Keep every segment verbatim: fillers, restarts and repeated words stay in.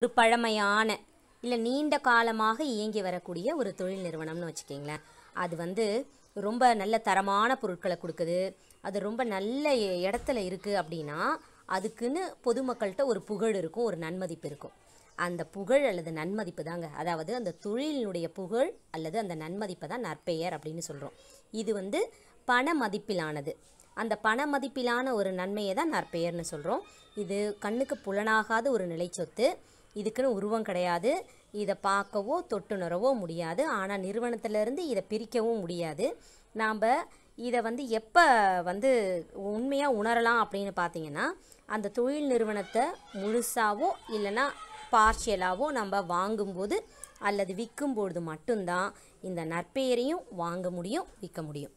ஒரு பழமையான இல்லை நீண்ட காலமாக இயங்கி வரக்கூடிய ஒரு தொழில் நிறுவனம்னு வச்சுக்கிங்களேன். அது வந்து ரொம்ப நல்ல தரமான பொருட்களை கொடுக்குது, அது ரொம்ப நல்ல இடத்துல இருக்குது அப்படின்னா அதுக்குன்னு பொதுமக்கள்கிட்ட ஒரு புகழ் இருக்கும், ஒரு நன்மதிப்பு இருக்கும். அந்த புகழ் அல்லது நன்மதிப்பு தாங்க, அதாவது அந்த தொழிலினுடைய புகழ் அல்லது அந்த நன்மதிப்பை தான் நற்பெயர் அப்படின்னு சொல்கிறோம். இது வந்து பண மதிப்பிலானது. அந்த பண மதிப்பிலான ஒரு நன்மையை தான் நற்பெயர்னு சொல்கிறோம். இது கண்ணுக்கு புலனாகாத ஒரு நிலைச்சொத்து. இதுக்குன்னு உருவம் கிடையாது, இதை பார்க்கவோ தொட்டுணரவோ முடியாது. ஆனால் நிறுவனத்திலேருந்து இதை பிரிக்கவும் முடியாது. நாம் இதை வந்து எப்போ வந்து உண்மையாக உணரலாம் அப்படின்னு பார்த்தீங்கன்னா, அந்த தொழில் நிறுவனத்தை முழுசாவோ இல்லைன்னா பார்ஷியலாவோ நம்ம வாங்கும்போது அல்லது விற்கும்பொழுது மட்டும்தான் இந்த நற்பெயரையும் வாங்க முடியும், விற்க முடியும்.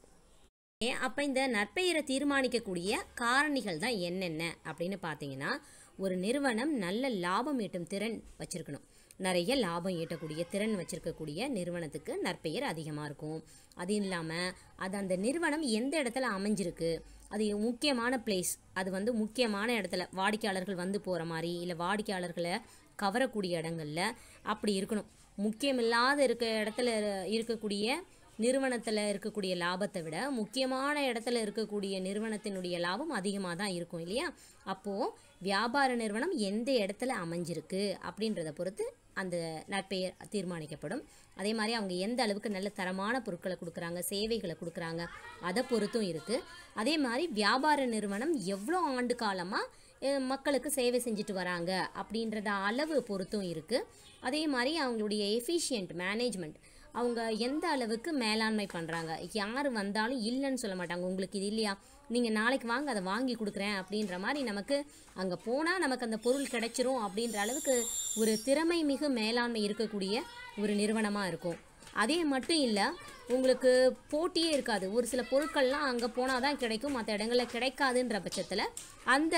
அப்போ இந்த நற்பெயரை தீர்மானிக்கக்கூடிய காரணிகள் தான் என்னென்ன அப்படின்னு பார்த்தீங்கன்னா, ஒரு நிறுவனம் நல்ல லாபம் ஈட்டும் திறன் வச்சுருக்கணும். நிறைய லாபம் ஈட்டக்கூடிய திறன் வச்சுருக்கக்கூடிய நிறுவனத்துக்கு நற்பெயர் அதிகமாக இருக்கும். அது இல்லாமல் அது அந்த நிறுவனம் எந்த இடத்துல அமைஞ்சிருக்கு, அது முக்கியமான பிளேஸ், அது வந்து முக்கியமான இடத்துல வாடிக்கையாளர்கள் வந்து போகிற மாதிரி இல்லை வாடிக்கையாளர்களை கவரக்கூடிய இடங்களில் அப்படி இருக்கணும். முக்கியமில்லாத இருக்க இடத்துல இருக்கக்கூடிய நிறுவனத்தில் இருக்கக்கூடிய லாபத்தை விட முக்கியமான இடத்துல இருக்கக்கூடிய நிறுவனத்தினுடைய லாபம் அதிகமாக தான் இருக்கும் இல்லையா? அப்போது வியாபார நிறுவனம் எந்த இடத்துல அமைஞ்சிருக்கு அப்படின்றத பொறுத்து அந்த நற்பெயர் தீர்மானிக்கப்படும். அதே மாதிரி அவங்க எந்த அளவுக்கு நல்ல தரமான பொருட்களை கொடுக்குறாங்க, சேவைகளை கொடுக்குறாங்க, அதை பொறுத்தும் இருக்குது. அதே மாதிரி வியாபார நிறுவனம் எவ்வளோ ஆண்டு காலமாக மக்களுக்கு சேவை செஞ்சுட்டு வராங்க அப்படின்றத அளவு பொறுத்தும் இருக்குது. அதே மாதிரி அவங்களுடைய எஃபிஷியன்ட் மேனேஜ்மெண்ட், அவங்க எந்த அளவுக்கு மேலாண்மை பண்ணுறாங்க, யார் வந்தாலும் இல்லைன்னு சொல்ல மாட்டாங்க. உங்களுக்கு இது இல்லையா, நீங்கள் நாளைக்கு வாங்க அதை வாங்கி கொடுக்குறேன் அப்படின்ற மாதிரி நமக்கு அங்கே போனால் நமக்கு அந்த பொருள் கிடைச்சிரும் அப்படின்ற அளவுக்கு ஒரு திறமை மிகு மேலாண்மை இருக்கக்கூடிய ஒரு நிறுவனமாக இருக்கும். அதே மட்டும் இல்லை, உங்களுக்கு போட்டியே இருக்காது. ஒரு சில பொருட்கள்லாம் அங்கே போனால் தான் கிடைக்கும், மற்ற இடங்களில் கிடைக்காதுன்ற பட்சத்தில் அந்த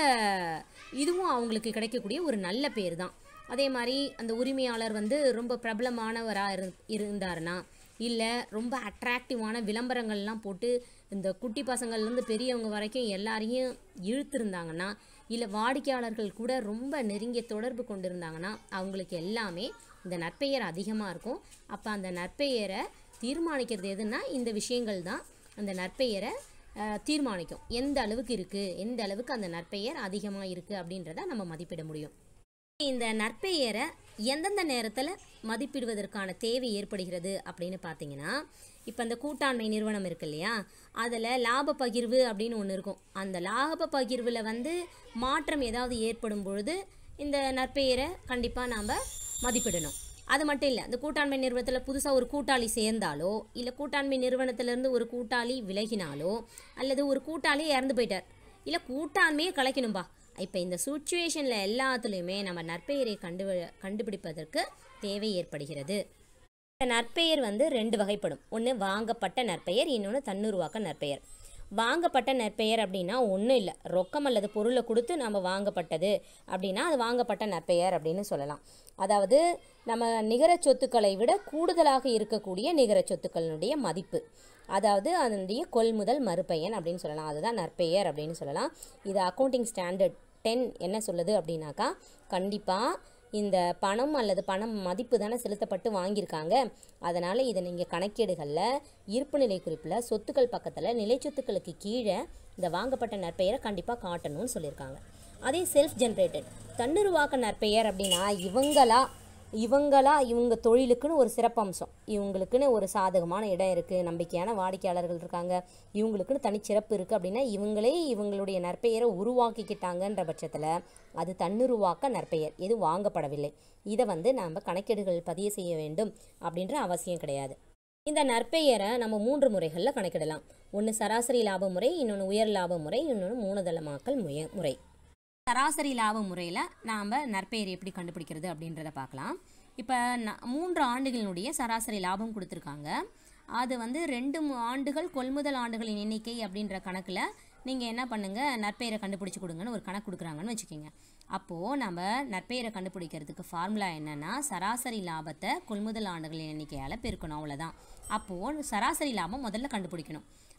இதுவும் அவங்களுக்கு கிடைக்கக்கூடிய ஒரு நல்ல பேர் தான். அதே மாதிரி அந்த உரிமையாளர் வந்து ரொம்ப பிரபலமானவராக இரு இருந்தாருன்னா இல்லை ரொம்ப அட்ராக்டிவான விளம்பரங்கள்லாம் போட்டு இந்த குட்டி பசங்கள்லேருந்து பெரியவங்க வரைக்கும் எல்லாரையும் இழுத்துருந்தாங்கன்னா, இல்லை வாடிக்கையாளர்கள் கூட ரொம்ப நெருங்கிய தொடர்பு கொண்டு இருந்தாங்கன்னா அவங்களுக்கு எல்லாமே இந்த நற்பெயர் அதிகமாக இருக்கும். அப்போ அந்த நற்பெயரை தீர்மானிக்கிறது எதுன்னா இந்த விஷயங்கள் தான் அந்த நற்பெயரை தீர்மானிக்கும். எந்த அளவுக்கு இருக்குது, எந்த அளவுக்கு அந்த நற்பெயர் அதிகமாக இருக்குது அப்படின்றத நம்ம மதிப்பிட முடியும். இந்த நற்பெயரை எந்தெந்த நேரத்தில் மதிப்பிடுவதற்கான தேவை ஏற்படுகிறது அப்படின்னு பார்த்தீங்கன்னா, இப்போ அந்த கூட்டாண்மை நிறுவனம் இருக்கு இல்லையா, அதில் லாப பகிர்வு அப்படின்னு ஒன்று இருக்கும். அந்த லாப பகிர்வில் வந்து மாற்றம் ஏதாவது ஏற்படும் பொழுது இந்த நற்பெயரை கண்டிப்பாக நாம் மதிப்பிடணும். அது மட்டும் இல்லை, அந்த கூட்டாண்மை நிறுவனத்தில் புதுசாக ஒரு கூட்டாளி சேர்ந்தாலோ இல்லை கூட்டாண்மை நிறுவனத்திலேருந்து ஒரு கூட்டாளி விலகினாலோ அல்லது ஒரு கூட்டாளி இறந்து போயிட்டார் இல்லை கூட்டாண்மையே கலைக்கணும்பா, இப்போ இந்த சுச்சுவேஷனில் எல்லாத்துலேயுமே நம்ம நற்பெயரை கண்டு கண்டுபிடிப்பதற்கு தேவை ஏற்படுகிறது. இந்த நற்பெயர் வந்து ரெண்டு வகைப்படும். ஒன்று வாங்கப்பட்ட நற்பெயர், இன்னொன்று தன்னுருவாக்க நற்பெயர். வாங்கப்பட்ட நற்பெயர் அப்படின்னா ஒன்றும் இல்லை, ரொக்கம் அல்லது பொருளை கொடுத்து நம்ம வாங்கப்பட்டது அப்படின்னா அது வாங்கப்பட்ட நற்பெயர் அப்படின்னு சொல்லலாம். அதாவது நம்ம நிகர சொத்துக்களை விட கூடுதலாக இருக்கக்கூடிய நிகர சொத்துக்களினுடைய மதிப்பு, அதாவது அதனுடைய கொள்முதல் மறுபெயன் அப்படின்னு சொல்லலாம். அதுதான் நற்பெயர் அப்படின்னு சொல்லலாம். இது அக்கௌண்டிங் ஸ்டாண்டர்ட் டென் என்ன சொல்லுது அப்படின்னாக்கா, கண்டிப்பாக இந்த பணம் அல்லது பணம் மதிப்பு தானே செலுத்தப்பட்டு வாங்கியிருக்காங்க, அதனால் இதை நீங்கள் கணக்கீடுகளில் இருப்பு நிலை குறிப்பில் சொத்துக்கள் பக்கத்தில் நிலை சொத்துக்களுக்கு கீழே இந்த வாங்கப்பட்ட நற்பெயரை கண்டிப்பாக காட்டணும்னு சொல்லியிருக்காங்க. அதே செல்ஃப் ஜென்ரேட்டட் தன்னுருவாக்க நற்பெயர் அப்படின்னா இவங்களா இவங்களா இவங்க தொழிலுக்குன்னு ஒரு சிறப்பம்சம், இவங்களுக்குன்னு ஒரு சாதகமான இடம் இருக்குது, நம்பிக்கையான வாடிக்கையாளர்கள் இருக்காங்க, இவங்களுக்குன்னு தனிச்சிறப்பு இருக்குது அப்படின்னா இவங்களே இவங்களுடைய நற்பெயரை உருவாக்கிக்கிட்டாங்கன்ற பட்சத்தில் அது தன்னுருவாக்க நற்பெயர், இது வாங்கப்படவில்லை. இதை வந்து நாம் கணக்கீடுகள் பதிவு செய்ய வேண்டும் அப்படின்ற அவசியம் கிடையாது. இந்த நற்பெயரை நம்ம மூன்று முறைகளில் கணக்கிடலாம். ஒன்று சராசரி லாப முறை, இன்னொன்று உயர் லாப முறை, இன்னொன்று மூலதனமாக்கல் முய முறை. சராசரி லாப முறையில் நாம் நற்பெயர் எப்படி கண்டுபிடிக்கிறது அப்படின்றத பார்க்கலாம். இப்போ ந மூன்று ஆண்டுகளினுடைய சராசரி லாபம் கொடுத்துருக்காங்க. அது வந்து ரெண்டு ஆண்டுகள் கொள்முதல் ஆண்டுகளின் எண்ணிக்கை அப்படின்ற கணக்கில் நீங்கள் என்ன பண்ணுங்கள், நற்பெயரை கண்டுபிடிச்சி கொடுங்கன்னு ஒரு கணக்கு கொடுக்குறாங்கன்னு வச்சுக்கோங்க. அப்போது நம்ம நற்பெயரை கண்டுபிடிக்கிறதுக்கு ஃபார்முலா என்னென்னா சராசரி லாபத்தை கொள்முதல் ஆண்டுகளின் எண்ணிக்கையால் பெருக்கணும், அவ்வளோதான். அப்போது சராசரி லாபம் முதல்ல கண்டுபிடிக்கணும்.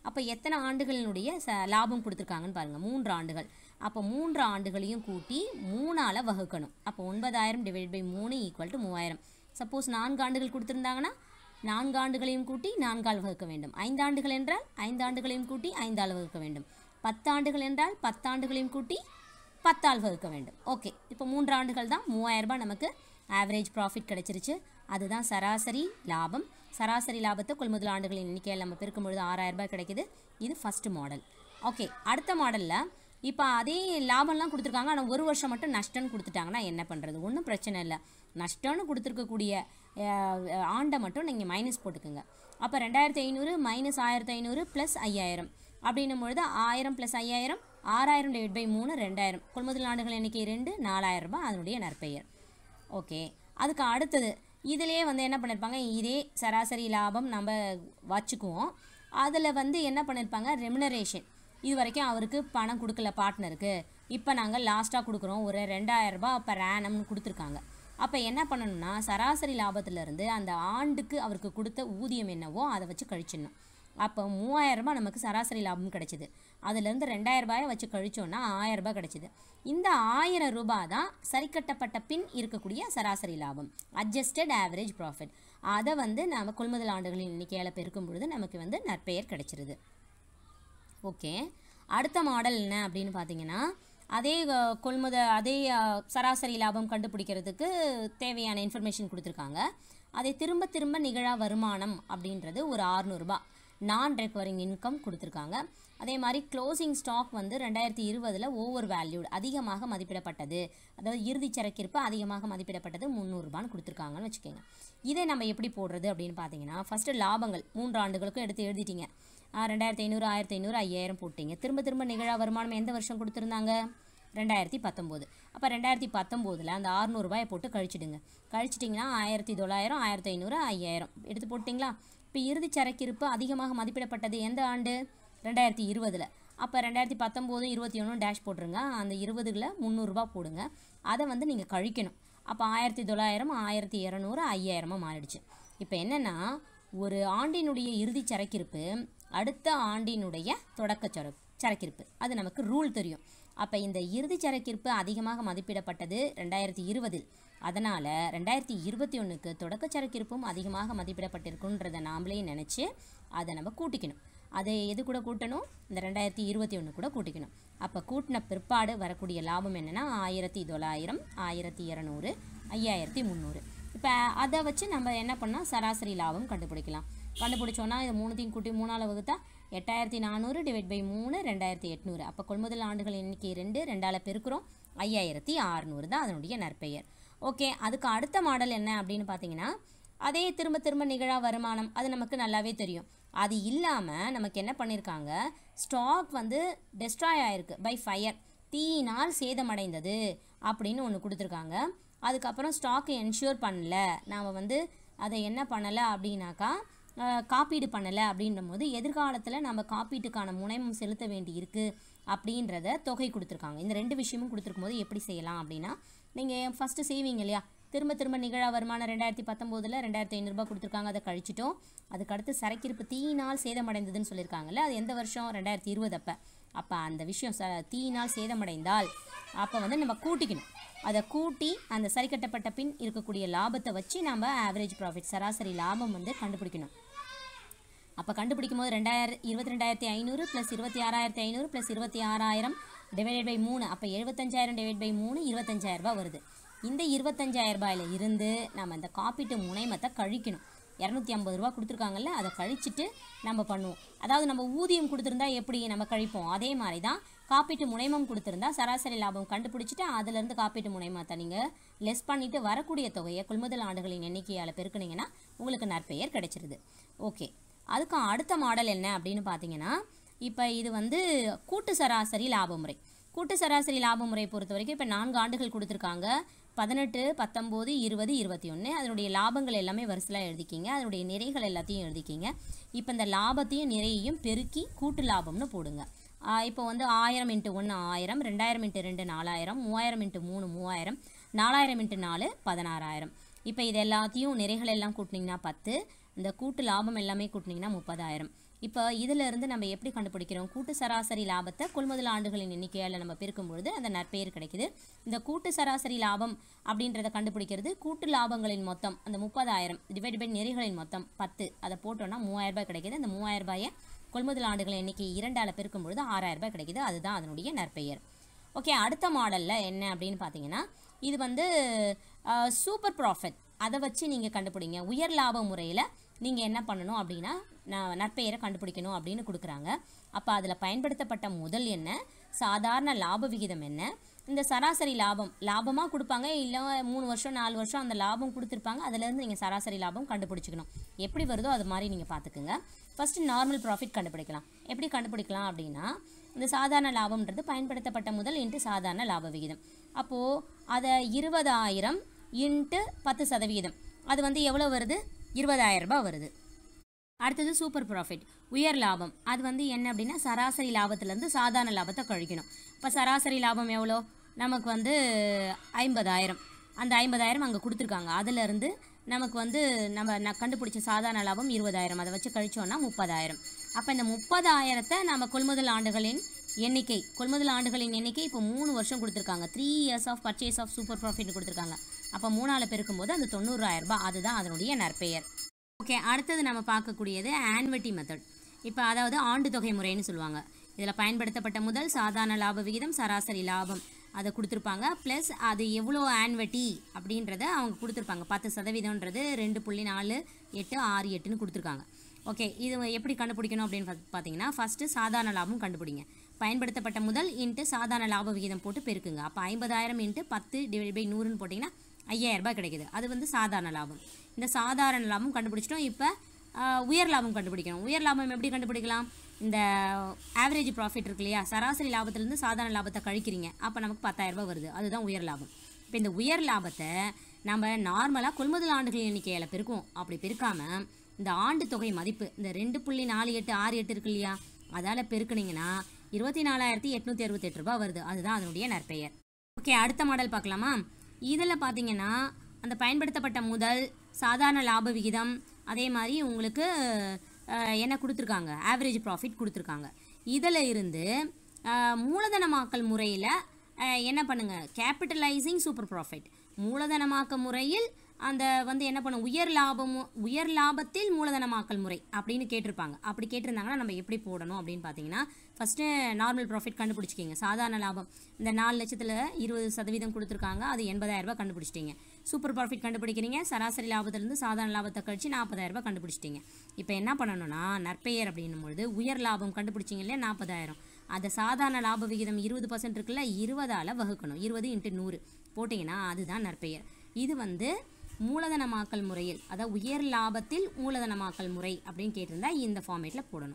அப்போ எத்தனை ஆண்டுகளினுடைய ச லாபம் கொடுத்துருக்காங்கன்னு பாருங்கள், மூன்று ஆண்டுகள். அப்போ மூன்று ஆண்டுகளையும் கூட்டி மூணால் வகுக்கணும். அப்போ ஒன்பதாயிரம் டிவைட் பை மூணு ஈக்குவல் டு மூவாயிரம். சப்போஸ் நான்கு ஆண்டுகள் கொடுத்துருந்தாங்கன்னா நான்கு ஆண்டுகளையும் கூட்டி நான்கால் வகுக்க வேண்டும். ஐந்தாண்டுகள் என்றால் ஐந்தாண்டுகளையும் கூட்டி ஐந்தால் வகுக்க வேண்டும். பத்தாண்டுகள் என்றால் பத்தாண்டுகளையும் கூட்டி பத்தால் வகுக்க வேண்டும். ஓகே, இப்போ மூன்று ஆண்டுகள் தான் மூவாயிரம் ரூபாய் நமக்கு ஆவரேஜ் ப்ராஃபிட் கிடைச்சிருச்சு. அதுதான் சராசரி லாபம். சராசரி லாபத்தை கொள்முதல் ஆண்டுகளின் எண்ணிக்கையில் நம்ம பெருக்கும் பொழுது ஆறாயிரம் ரூபாய் கிடைக்குது. இது ஃபஸ்ட்டு மாடல். ஓகே, அடுத்த மாடலில் இப்போ அதே லாபம்லாம் கொடுத்துருக்காங்க, ஆனால் ஒரு வருஷம் மட்டும் நஷ்டம்னு கொடுத்துட்டாங்கன்னா என்ன பண்ணுறது? ஒன்றும் பிரச்சனை இல்லை. நஷ்டம்னு கொடுத்துருக்கக்கூடிய ஆண்டை மட்டும் நீங்கள் மைனஸ் போட்டுக்குங்க. அப்போ ரெண்டாயிரத்தி ஐநூறு மைனஸ் ஆயிரத்தி ஐநூறு ப்ளஸ் ஐயாயிரம் அப்படின்னும் பொழுது ஆயிரம் ப்ளஸ் ஐயாயிரம் ஆறாயிரம் டிவைட் பை மூணு ரெண்டாயிரம். கொள்முதல் ஆண்டுகள் எண்ணிக்கை ரெண்டு, நாலாயிரம் ரூபாய் அதனுடைய நற்பெயர். ஓகே, அதுக்கு அடுத்தது இதிலே வந்து என்ன பண்ணியிருப்பாங்க, இதே சராசரி லாபம் நம்ம வச்சுக்குவோம். அதில் வந்து என்ன பண்ணியிருப்பாங்க, ரெமுனரேஷன். இது வரைக்கும் அவருக்கு பணம் கொடுக்கல பார்ட்னருக்கு, இப்போ நாங்கள் லாஸ்ட்டாக கொடுக்குறோம் ஒரு ரெண்டாயிரம் ரூபாய் பர் ஆனம்னு கொடுத்துருக்காங்க. அப்போ என்ன பண்ணணும்னா சராசரி லாபத்திலேருந்து அந்த ஆண்டுக்கு அவருக்கு கொடுத்த ஊதியம் என்னவோ அதை வச்சு கழிச்சிடணும். அப்போ மூவாயிரம் ரூபாய் நமக்கு சராசரி லாபம் கிடைச்சிது. அதுலேருந்து ரெண்டாயிரம் ரூபாயை வச்சு கழிச்சோன்னா ஆயிரம் ரூபாய் கிடைச்சிது. இந்த ஆயிரம் ரூபாய் தான் சரிக்கட்டப்பட்ட பின் இருக்கக்கூடிய சராசரி லாபம், அட்ஜஸ்டட் ஆவரேஜ் ப்ராஃபிட். அதை வந்து நம்ம கொள்முதல் ஆண்டுகளின் எண்ணிக்கையால் பெருக்கும் பொழுது நமக்கு வந்து நற்பெயர் கிடைச்சிருது. ஓகே, அடுத்த மாடல் என்ன அப்படின்னு பார்த்தீங்கன்னா, அதே கொள்முத அதே சராசரி லாபம் கண்டுபிடிக்கிறதுக்கு தேவையான இன்ஃபர்மேஷன் கொடுத்துருக்காங்க. அதை திரும்ப திரும்ப நிகழா வருமானம் அப்படின்றது ஒரு அறுநூறுபா நான் ரெக்கவரிங் இன்கம் கொடுத்துருக்காங்க. அதே மாதிரி க்ளோசிங் ஸ்டாக் வந்து ரெண்டாயிரத்தி இருபதில் ஓவர் வேல்யூடு அதிகமாக மதிப்பிடப்பட்டது, அதாவது இறுதி சரக்கிருப்பு அதிகமாக மதிப்பிடப்பட்டது முந்நூறுபான்னு கொடுத்துருக்காங்கன்னு வச்சுக்கோங்க. இதை நம்ம எப்படி போடுறது அப்படின்னு பார்த்தீங்கன்னா, ஃபஸ்ட்டு லாபங்கள் மூன்று ஆண்டுகளுக்கும் எடுத்து எழுதிட்டீங்க. ரெண்டாயிரத்தி ஐநூறு ஆயிரத்தி ஐநூறு ஐயாயிரம் போட்டிங்க. திரும்ப திரும்ப நிகழா வருமானம் எந்த வருஷம் கொடுத்துருந்தாங்க, ரெண்டாயிரத்தி பத்தொம்போது. அப்போ ரெண்டாயிரத்தி பத்தொம்போதில் அந்த அறுநூறுபாயை போட்டு கழிச்சிடுங்க. கழிச்சிட்டிங்கன்னா ஆயிரத்தி தொள்ளாயிரம் ஆயிரத்தி ஐநூறு ஐயாயிரம் எடுத்து போட்டிங்களா. இப்போ இறுதி சரக்கிருப்பு அதிகமாக மதிப்பிடப்பட்டது எந்த ஆண்டு, ரெண்டாயிரத்தி இருபதில். அப்போ ரெண்டாயிரத்தி பத்தொம்போது இருபத்தி ஒன்று டேஷ் போட்டுருங்க. அந்த இருபதுல முந்நூறுரூபா போடுங்க. அதை வந்து நீங்கள் கழிக்கணும். அப்போ ஆயிரத்தி தொள்ளாயிரம் ஆயிரத்தி இரநூறு ஐயாயிரமாக மாறிடுச்சு. இப்போ என்னென்னா, ஒரு ஆண்டினுடைய இறுதி சரக்கிருப்பு அடுத்த ஆண்டினுடைய தொடக்க சர சரக்கிருப்பு அது நமக்கு ரூல் தெரியும். அப்போ இந்த இறுதி சரக்கிருப்பு அதிகமாக மதிப்பிடப்பட்டது ரெண்டாயிரத்தி இருபதில். அதனால் ரெண்டாயிரத்தி இருபத்தி ஒன்றுக்கு தொடக்க சரக்கிருப்பும் அதிகமாக மதிப்பிடப்பட்டிருக்குன்றதை நாமளே நினச்சி அதை நம்ம கூட்டிக்கணும். அதை எது கூட கூட்டணும், இந்த ரெண்டாயிரத்தி இருபத்தி ஒன்று கூட கூட்டிக்கணும். அப்போ கூட்டின பிற்பாடு வரக்கூடிய லாபம் என்னென்னா ஆயிரத்தி தொள்ளாயிரம் ஆயிரத்தி இரநூறு ஐயாயிரத்தி முந்நூறு. இப்போ அதை வச்சு நம்ம என்ன பண்ணால் சராசரி லாபம் கண்டுபிடிக்கலாம். கண்டுபிடிச்சோன்னா இது மூணுத்தையும் கூட்டி மூணால் வகுத்தா எட்டாயிரத்தி நானூறு டிவைட் பை மூணு ரெண்டாயிரத்தி எட்நூறு. அப்போ கொள்முதல் ஆண்டுகள் எண்ணிக்கை ரெண்டு ரெண்டால் பெருக்கிறோம், ஐயாயிரத்தி அறுநூறு தான் அதனுடைய நற்பெயர். ஓகே, அதுக்கு அடுத்த மாடல் என்ன அப்படின்னு பார்த்தீங்கன்னா, அதே திரும்ப திரும்ப நிகழா வருமானம் அது நமக்கு நல்லாவே தெரியும். அது இல்லாமல் நமக்கு என்ன பண்ணியிருக்காங்க, ஸ்டாக் வந்து டெஸ்ட்ராய் ஆகிருக்கு பை ஃபயர், தீயினால் சேதமடைந்தது அப்படின்னு ஒன்று கொடுத்துருக்காங்க. அதுக்கப்புறம் ஸ்டாக்கை என்ஷூர் பண்ணல, நாம் வந்து அதை என்ன பண்ணலை அப்படின்னாக்கா காப்பீடு பண்ணலை அப்படின்ற போது எதிர்காலத்தில் நம்ம காப்பீட்டுக்கான முனைமம் செலுத்த வேண்டி இருக்குது அப்படின்றத தொகை கொடுத்துருக்காங்க. இந்த ரெண்டு விஷயமும் கொடுத்துருக்கும் போது எப்படி செய்யலாம் அப்படின்னா, நீங்கள் ஃபஸ்ட்டு செய்வீங்க இல்லையா, திரும்ப திரும்ப நிகழா வருமானம் ரெண்டாயிரத்தி பத்தொம்போதில் ரெண்டாயிரத்தி ஐநூறுரூபா கொடுத்துருக்காங்க, அதை கழிச்சிட்டோம். அதுக்கடுத்து சரக்கிருப்பு தீயினால் சேதமடைந்ததுன்னு சொல்லியிருக்காங்கல்ல, அது எந்த வருஷம், ரெண்டாயிரத்தி இருபது. அப்போ அப்போ அந்த விஷயம் ச தீயினால் சேதமடைந்தால் அப்போ வந்து நம்ம கூட்டிக்கணும். அதை கூட்டி அந்த சரி கட்டப்பட்ட பின் இருக்கக்கூடிய லாபத்தை வச்சு நம்ம ஆவரேஜ் ப்ராஃபிட் சராசரி லாபம் வந்து கண்டுபிடிக்கணும். அப்போ கண்டுபிடிக்கும் போது ரெண்டாயிரம் இருபத்தி ரெண்டாயிரத்தி ஐநூறு ப்ளஸ் இருபத்தி ஆறாயிரத்தி ஐநூறு ப்ளஸ் இருபத்தி ஆறாயிரம் டிவைடட் பை மூணு, அப்போ எழுபத்தஞ்சாயிரம் டிவைட் பை மூணு இருபத்தஞ்சாயிரரூபா வருது. இந்த இருபத்தஞ்சாயிரம் ரூபாயில் இருந்து நம்ம இந்த காப்பீட்டு முனைமத்தை கழிக்கணும். இரநூத்தி ஐம்பது ரூபா கொடுத்துருக்காங்கல்ல, அதை கழிச்சிட்டு நம்ம பண்ணுவோம். அதாவது நம்ம ஊதியம் கொடுத்துருந்தா எப்படி நம்ம கழிப்போம், அதே மாதிரி தான் காப்பீட்டு முனைமம் கொடுத்துருந்தா சராசரி லாபம் கண்டுபிடிச்சிட்டு அதிலேருந்து காப்பீட்டு முனைமத்தை நீங்கள் லெஸ் பண்ணிவிட்டு வரக்கூடிய தொகையை கொள்முதல் ஆண்டுகளின் எண்ணிக்கையால் பெருக்குனீங்கன்னா உங்களுக்கு நற்பெயர் கிடைச்சிருது. ஓகே, அதுக்கு அடுத்த மாடல் என்ன அப்படின்னு பார்த்தீங்கன்னா, இப்போ இது வந்து கூட்டு சராசரி லாப முறை. கூட்டு சராசரி லாப முறையை பொறுத்த வரைக்கும் இப்போ நான்கு ஆண்டுகள் கொடுத்துருக்காங்க, பதினெட்டு பத்தொம்போது இருபது இருபத்தி ஒன்று. அதனுடைய லாபங்கள் எல்லாமே வரிசையாக எழுதிக்கிங்க, அதனுடைய நிறைகள் எல்லாத்தையும் எழுதிக்கிங்க. இப்போ இந்த லாபத்தையும் நிறையையும் பெருக்கி கூட்டு லாபம்னு போடுங்க. இப்போ வந்து ஆயிரம் இன்ட்டு ஒன்று ஆயிரம், ரெண்டாயிரம் இன்ட்டு ரெண்டு நாலாயிரம், மூவாயிரம் இன்ட்டு மூணு மூவாயிரம், நாலாயிரம் இன்ட்டு நாலு பதினாறாயிரம். இப்போ இது எல்லாத்தையும் நிறைகள் எல்லாம் கூட்டினீங்கன்னா பத்து, இந்த கூட்டு லாபம் எல்லாமே கூட்டினீங்கன்னா முப்பதாயிரம். இப்போ இதிலிருந்து நம்ம எப்படி கண்டுபிடிக்கிறோம்? கூட்டு சராசரி லாபத்தை கொள்முதல் ஆண்டுகளின் எண்ணிக்கையால் நம்ம பெருக்கும் பொழுது அந்த நற்பெயர் கிடைக்குது. இந்த கூட்டு சராசரி லாபம் அப்படின்றத கண்டுபிடிக்கிறது கூட்டு லாபங்களின் மொத்தம் அந்த முப்பதாயிரம் டிவைட் பை நெறிகளின் மொத்தம் பத்து, அதை போட்டோம்னா மூவாயிரம் ரூபாய் கிடைக்குது. அந்த மூவாயிரம் ரூபாயை கொள்முதல் ஆண்டுகளின் எண்ணிக்கை இரண்டால் பெருக்கும் பொழுது ஆறாயிரம் ரூபாய் கிடைக்குது. அதுதான் அதனுடைய நற்பெயர். ஓகே, அடுத்த மாடலில் என்ன அப்படின்னு பார்த்தீங்கன்னா, இது வந்து சூப்பர் ப்ராஃபிட், அதை வச்சு நீங்கள் கண்டுபிடிங்க. உயர் லாப முறையில் நீங்கள் என்ன பண்ணணும் அப்படின்னா நான் நற்பெயரை கண்டுபிடிக்கணும் அப்படின்னு கொடுக்குறாங்க. அப்போ அதில் பயன்படுத்தப்பட்ட முதல் என்ன, சாதாரண லாப விகிதம் என்ன, இந்த சராசரி லாபம் லாபமாக கொடுப்பாங்க, இல்லை மூணு வருஷம் நாலு வருஷம் அந்த லாபம் கொடுத்துருப்பாங்க, அதுலேருந்து நீங்கள் சராசரி லாபம் கண்டுபிடிச்சிக்கணும். எப்படி வருதோ அது மாதிரி நீங்கள் பார்த்துக்குங்க. ஃபஸ்ட்டு நார்மல் ப்ராஃபிட் கண்டுபிடிக்கலாம். எப்படி கண்டுபிடிக்கலாம் அப்படின்னா, இந்த சாதாரண லாபம்ன்றது பயன்படுத்தப்பட்ட முதல் இன்ட்டு சாதாரண லாப விகிதம். அப்போது அதை இருபதாயிரம் இன்ட்டு பத்து சதவீதம், அது வந்து எவ்வளோ வருது? இருபதாயிரம் ரூபாய் வருது. அடுத்தது சூப்பர் ப்ராஃபிட், உயர் லாபம். அது வந்து என்ன அப்படின்னா சராசரி லாபத்துலேருந்து சாதாரண லாபத்தை கழிக்கணும். இப்போ சராசரி லாபம் எவ்வளோ? நமக்கு வந்து ஐம்பதாயிரம். அந்த ஐம்பதாயிரம் அங்கே கொடுத்துருக்காங்க. அதிலேருந்து நமக்கு வந்து நம்ம நான் கண்டுபிடிச்ச சாதாரண லாபம் இருபதாயிரம், அதை வச்சு கழிச்சோன்னா முப்பதாயிரம். அப்போ இந்த முப்பதாயிரத்தை நம்ம கொள்முதல் ஆண்டுகளின் எண்ணிக்கை கொள்முதல் ஆண்டுகளின் எண்ணிக்கை இப்போ மூணு வருஷம் கொடுத்துருக்காங்க. Three years of purchase of super profit கொடுத்துருக்காங்க. அப்போ மூணால் பெருக்கும்போது அந்த தொண்ணூறாயிரம் ரூபாய், அதுதான் அதனுடைய நற்பெயர். ஓகே, அடுத்தது நம்ம பார்க்கக்கூடியது ஆன்வட்டி மெத்தட். இப்போ அதாவது ஆண்டு தொகை முறைன்னு சொல்லுவாங்க. இதில் பயன்படுத்தப்பட்ட முதல் சாதாரண லாப விகிதம் சராசரி லாபம் அதை கொடுத்துருப்பாங்க. ப்ளஸ் அது எவ்வளோ ஆன்வட்டி அப்படின்றத அவங்க கொடுத்துருப்பாங்க. பத்து சதவீதம்ன்றது ரெண்டு புள்ளி நாலு எட்டு ஆறு எட்டுன்னு கொடுத்துருக்காங்க. ஓகே, இது எப்படி கண்டுபிடிக்கணும் அப்படின்னு பார்த்தீங்கன்னா, ஃபஸ்ட்டு சாதாரண லாபம் கண்டுபிடிங்க. பயன்படுத்தப்பட்ட முதல் இன்ட்டு சாதாரண லாப விகிதம் போட்டு பெருக்குங்க. அப்போ ஐம்பதாயிரம் இன்ட்டு பத்து டிவைட் பை நூறுன்னு போட்டிங்கன்னா ஐயாயிரம் ரூபாய் கிடைக்குது. அது வந்து சாதாரண லாபம். இந்த சாதாரண லாபம் கண்டுபிடிச்சிட்டோம். இப்போ உயர் லாபம் கண்டுபிடிக்கணும். உயர் லாபம் எப்படி கண்டுபிடிக்கலாம்? இந்த ஆவரேஜ் ப்ராஃபிட் இருக்கு இல்லையா, சராசரி லாபத்திலேருந்து சாதாரண லாபத்தை கழிக்கிறீங்க. அப்போ நமக்கு பத்தாயிரம் ரூபாய் வருது. அதுதான் உயர் லாபம். இப்போ இந்த உயர் லாபத்தை நம்ம நார்மலாக கொள்முதல் ஆண்டுகள் எண்ணிக்கையில் பெருக்கும். அப்படி பெருக்காமல் இந்த ஆண்டு தொகை மதிப்பு இந்த ரெண்டு புள்ளி நாலு எட்டு ஆறு எட்டு இருக்கு இல்லையா, அதால் பெருக்குனிங்கன்னா இருபத்தி நாலாயிரத்தி எட்நூற்றி அறுபத்தெட்டு ரூபாய் வருது. அதுதான் அதனுடைய நற்பெயர். ஓகே, அடுத்த மாடல் பார்க்கலாமா? இதில் பார்த்தீங்கன்னா அந்த பயன்படுத்தப்பட்ட முதல் சாதாரண லாப விகிதம், அதே மாதிரி உங்களுக்கு என்ன கொடுத்துருக்காங்க, ஆவரேஜ் ப்ராஃபிட் கொடுத்துருக்காங்க. இதில் இருந்து மூலதனமாக்கல் முறையில் என்ன பண்ணுங்கள், கேபிட்டலைசிங் சூப்பர் ப்ராஃபிட், மூலதனமாக்க முறையில் அந்த வந்து என்ன பண்ணும், உயர் லாபம் உயர் லாபத்தில் மூலதனமாக்கல் முறை அப்படின்னு கேட்டிருப்பாங்க. அப்படி கேட்டிருந்தாங்கன்னா நம்ம எப்படி போடணும் அப்படின்னு பார்த்தீங்கன்னா, ஃபஸ்ட்டு நார்மல் ப்ராஃபிட் கண்டுபிடிச்சிக்கிங்க. சாதாரண லாபம் இந்த நாலு லட்சத்தில் இருபது சதவீதம் கொடுத்துருக்காங்க, அது எண்பதாயிரம் ரூபாய் கண்டுபிடிச்சிட்டிங்க. சூப்பர் ப்ராஃபிட் கண்டுபிடிக்கிறீங்க, சராசரி லாபத்திலேருந்து சாதாரண லாபத்தை கழிச்சு நாற்பதாயிரம் ரூபாய் கண்டுபிடிச்சிட்டிங்க. இப்போ என்ன பண்ணணும்னா, நற்பெயர் அப்படின்னும்பொழுது உயர் லாபம் கண்டுபிடிச்சிங்க இல்லையா நாற்பதாயிரம், அதை சாதாரண லாப விகிதம் இருபது பர்சன்ட் இருக்குல்ல, இருபதால் வகுக்கணும். இருபது இன்ட்டு நூறு போட்டிங்கன்னா அதுதான் நற்பெயர். இது வந்து மூலதனமாக்கல் முறையில், அதாவது உயர் லாபத்தில் மூலதனமாக்கல் முறை அப்படின்னு கேட்டிருந்தா இந்த ஃபார்மேட்டில் போடணும்.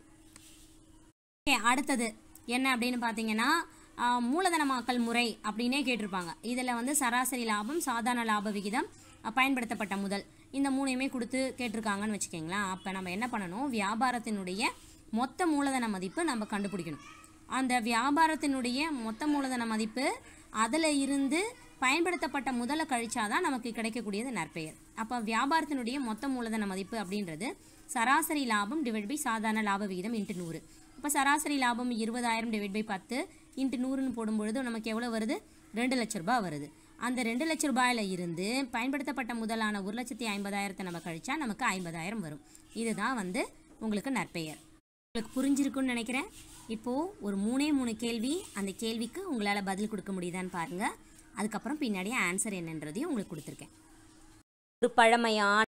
ஓகே, அடுத்தது என்ன அப்படின்னு பார்த்தீங்கன்னா, மூலதனமாக்கல் முறை அப்படின்னே கேட்டிருப்பாங்க. இதில் வந்து சராசரி லாபம், சாதாரண லாப விகிதம், பயன்படுத்தப்பட்ட முதல், இந்த மூணையுமே கொடுத்து கேட்டிருக்காங்கன்னு வச்சுக்கோங்களேன். அப்போ நம்ம என்ன பண்ணணும், வியாபாரத்தினுடைய மொத்த மூலதன மதிப்பு நம்ம கண்டுபிடிக்கணும். அந்த வியாபாரத்தினுடைய மொத்த மூலதன மதிப்பு அதில் இருந்து பயன்படுத்தப்பட்ட முதலை கழிச்சாதான் நமக்கு கிடைக்கக்கூடியது நற்பெயர். அப்போ வியாபாரத்தினுடைய மொத்த மூலதன மதிப்பு அப்படின்றது சராசரி லாபம் டிவைட் பை சாதாரண லாப விகிதம் இன்ட்டு நூறு. இப்போ சராசரி லாபம் இருபதாயிரம் டிவைட் பை பத்து இன்ட்டு நூறுன்னு போடும்பொழுது நமக்கு எவ்வளோ வருது, ரெண்டு லட்ச ரூபாய் வருது. அந்த ரெண்டு லட்ச ரூபாயில் இருந்து பயன்படுத்தப்பட்ட முதலான ஒரு லட்சத்தி ஐம்பதாயிரத்தை நம்ம கழிச்சா நமக்கு ஐம்பதாயிரம் வரும். இதுதான் வந்து உங்களுக்கு நற்பெயர். உங்களுக்கு புரிஞ்சிருக்குன்னு நினைக்கிறேன். இப்போது ஒரு மூணே மூணு கேள்வி, அந்த கேள்விக்கு உங்களால் பதில் கொடுக்க முடியுதான்னு பாருங்கள். அதுக்கப்புறம் பின்னாடியே ஆன்சர் என்னன்றதையும் உங்களுக்கு கொடுத்துருக்கேன். ஒரு பழமையான